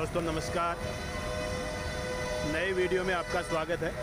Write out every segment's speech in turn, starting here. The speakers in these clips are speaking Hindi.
दोस्तों नमस्कार, नए वीडियो में आपका स्वागत है।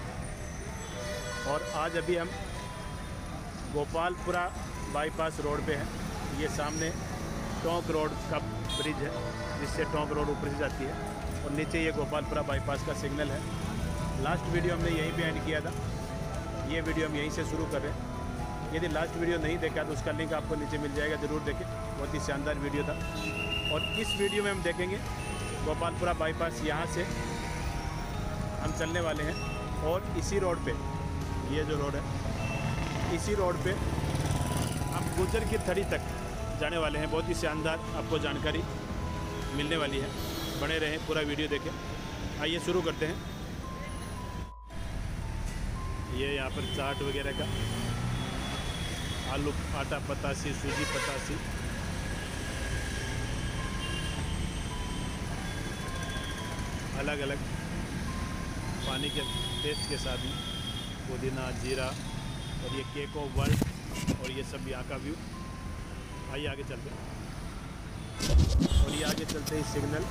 और आज अभी हम गोपालपुरा बाईपास रोड पे हैं। ये सामने टोंक रोड का ब्रिज है जिससे टोंक रोड ऊपर से जाती है और नीचे ये गोपालपुरा बाईपास का सिग्नल है। लास्ट वीडियो हमने यहीं पे एंड किया था, ये वीडियो हम यहीं से शुरू कर रहे हैं। यदि लास्ट वीडियो नहीं देखा तो उसका लिंक आपको नीचे मिल जाएगा, ज़रूर देखें, बहुत ही शानदार वीडियो था। और इस वीडियो में हम देखेंगे गोपालपुरा बाईपास, यहाँ से हम चलने वाले हैं और इसी रोड पे, ये जो रोड है, इसी रोड पे हम गुजर की थड़ी तक जाने वाले हैं। बहुत ही शानदार आपको जानकारी मिलने वाली है, बने रहें, पूरा वीडियो देखें। आइए शुरू करते हैं। ये यहाँ पर चाट वगैरह का, आलू आटा पतासी, सूजी पतासी, अलग अलग पानी के टेस्ट के साथ में पुदीना, जीरा, और ये केको वर्ल्ड, और ये सब यहाँ का व्यू। आइए आगे चलते हैं। और ये आगे चलते हैं सिग्नल,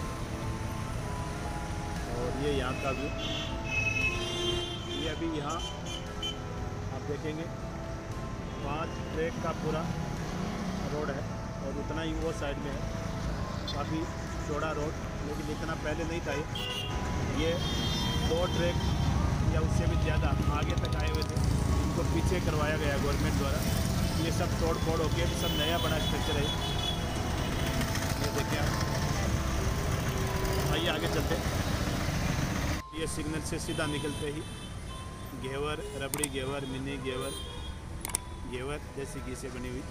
और ये यहाँ का व्यू। ये अभी यहाँ आप देखेंगे 5 ट्रैक का पूरा रोड है और उतना ही वो साइड में है, काफ़ी चौड़ा रोड, लेकिन इतना पहले नहीं था। ये 2 ट्रैक या उससे भी ज़्यादा आगे तक आए हुए थे, इनको पीछे करवाया गया गवर्नमेंट द्वारा। ये सब तोड़ फोड़ होके सब नया बड़ा स्ट्रक्चर है। ये देखिए आप, आइए आगे चलते हैं। ये सिग्नल से सीधा निकलते ही घेवर, रबड़ी घेवर, मिनी घेवर, घेवर जैसी घी से बनी हुई।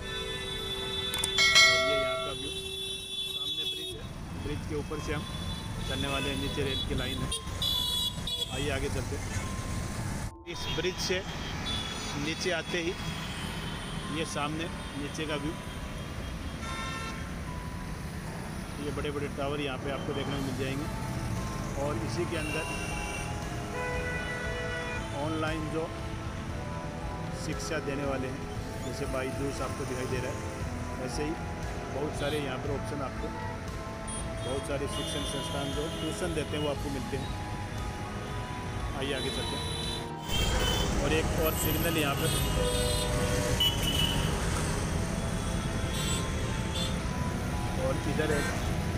और ये यहाँ का व्यू, सामने ब्रिज है, ब्रिज के ऊपर से हम चलने वाले हैं, नीचे रेल की लाइन है। आइए आगे चलते हैं। इस ब्रिज से नीचे आते ही ये सामने नीचे का व्यू, ये बड़े बड़े टावर यहाँ पे आपको देखने को मिल जाएंगे। और इसी के अंदर ऑनलाइन जो शिक्षा देने वाले हैं, जैसे बाईजूस आपको दिखाई दे रहा है, ऐसे ही बहुत सारे यहाँ पर ऑप्शन आपको, बहुत सारे शिक्षण संस्थान जो ट्यूशन देते हैं वो आपको मिलते हैं। आइए आगे चलते हैं। और एक और सिग्नल यहाँ पर, और इधर है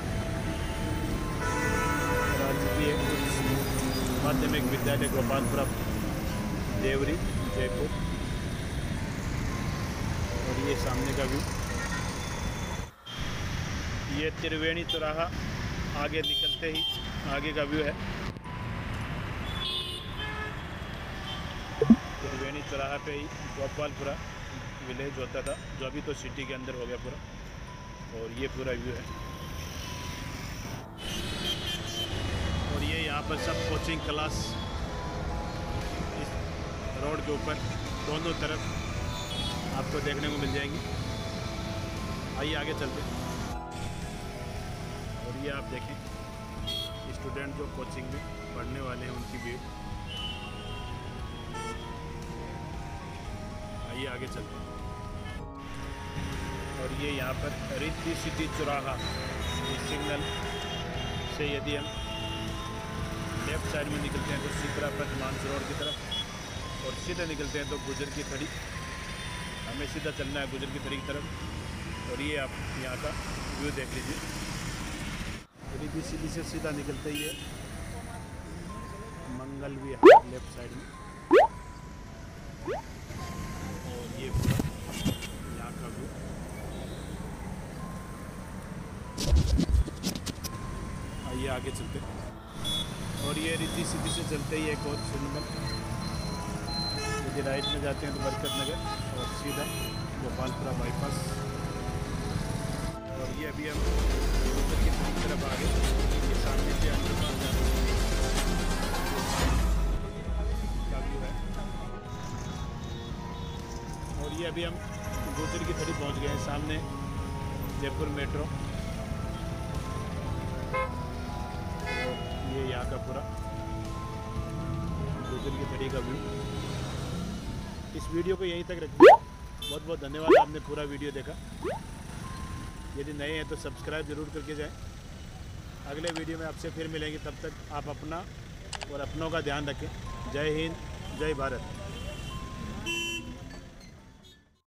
राजकीय माध्यमिक विद्यालय गोपालपुरा देवरी जयपुर। और ये सामने का व्यू, ये त्रिवेणी चौराहा आगे निकलते ही आगे का व्यू है। त्रिवेणी चौराहा पे ही गोपालपुरा विलेज होता था, जो अभी तो सिटी के अंदर हो गया पूरा। और ये पूरा व्यू है। और ये यहाँ पर सब कोचिंग क्लास इस रोड के ऊपर दोनों तरफ आपको देखने को मिल जाएंगी। आइए आगे चलते हैं। और ये आप देखें, स्टूडेंट जो कोचिंग में पढ़ने वाले हैं उनकी भीड़। आइए आगे चलते हैं। और ये यहाँ पर रिद्धि सिद्धि चौराहा, इस सिग्नल से यदि हम लेफ्ट साइड में निकलते हैं तो सिकरापत मानसरोवर की तरफ, और सीधे निकलते हैं तो गुजर की थड़ी। हमें सीधा चलना है गुजर की थड़ी की तरफ। और ये आप यहाँ का व्यू देख लीजिए। रिद्धि सिद्धि से सीधा निकलते ही है मंगल विहार लेफ्ट साइड में। और ये पूरा यहाँ का व्यू। आइए आगे चलते हैं। और ये रिद्धि सिद्धि से चलते ही एक और सिग्नल, यदि राइट में जाते हैं तो बरकत नगर और सीधा गोपालपुरा बाईपास। और ये अभी हम उत्तर की तरफ आ गए, ये सामने से अंदर का व्यू है। और ये अभी हम गुजर की थड़ी पहुंच गए हैं, सामने जयपुर मेट्रो। ये यहाँ का पूरा गुजर की थड़ी का व्यू। इस वीडियो को यहीं तक रखिए। बहुत बहुत धन्यवाद, आपने पूरा वीडियो देखा। यदि नए हैं तो सब्सक्राइब जरूर करके जाएं। अगले वीडियो में आपसे फिर मिलेंगे। तब तक आप अपना और अपनों का ध्यान रखें। जय हिंद, जय भारत।